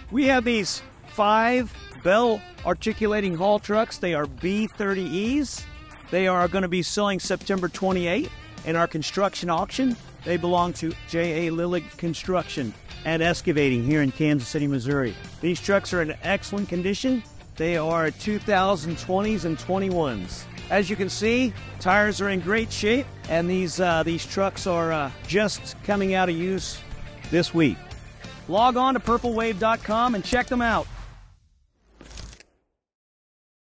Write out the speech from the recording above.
We have these 5 bell articulating haul trucks. They are B30Es. They are going to be selling September 28th in our construction auction. They belong to J.A. Lillig Construction and Excavating here in Kansas City, Missouri. These trucks are in excellent condition. They are 2020s and 21s. As you can see, tires are in great shape, and these trucks are just coming out of use this week. Log on to purplewave.com and check them out.